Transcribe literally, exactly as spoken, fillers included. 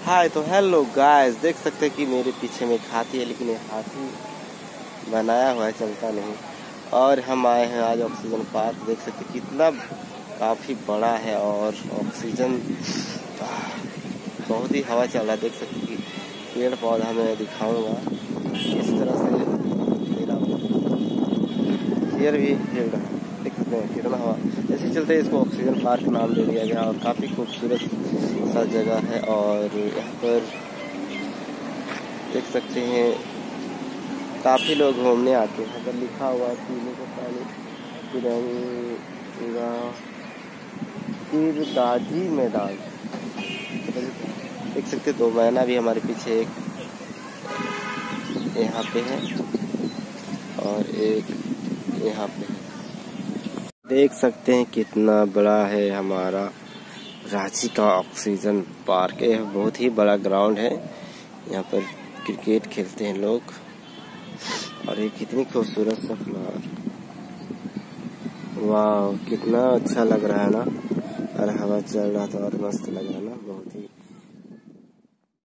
हाय तो hello guys, देख सकते हैं कि मेरे पीछे में एक हाथी है, लेकिन ये हाथी बनाया हुआ है, चलता नहीं। और हम आए हैं आज ऑक्सीजन पार्क। देख सकते हैं कितना काफ़ी बड़ा है और ऑक्सीजन बहुत ही हवा चल रहा है। देख सकते हैं कि पेड़ पौधा मैं दिखाऊंगा इस तरह से मेरा एयर भी हिल रहा है। देख सकते हैं कितना हवा ऐसे चलते हैं। इसको ऑक्सीजन पार्क नाम दे दिया गया और काफ़ी खूबसूरत सा जगह है। और यहाँ पर देख सकते हैं काफ़ी लोग घूमने आते हैं। अगर लिखा हुआ पीने का पानी तिरंगा तीरंदाजी मैदान, देख सकते दो मैना भी हमारे पीछे एक यहाँ पे है और एक यहाँ पे है। देख सकते हैं कितना बड़ा है हमारा रांची का ऑक्सीजन पार्क। यह बहुत ही बड़ा ग्राउंड है, यहाँ पर क्रिकेट खेलते हैं लोग। और ये कितनी खूबसूरत सा फ्लावर, वाह कितना अच्छा लग रहा है ना। और हवा चल रहा था और मस्त लग रहा है ना, बहुत ही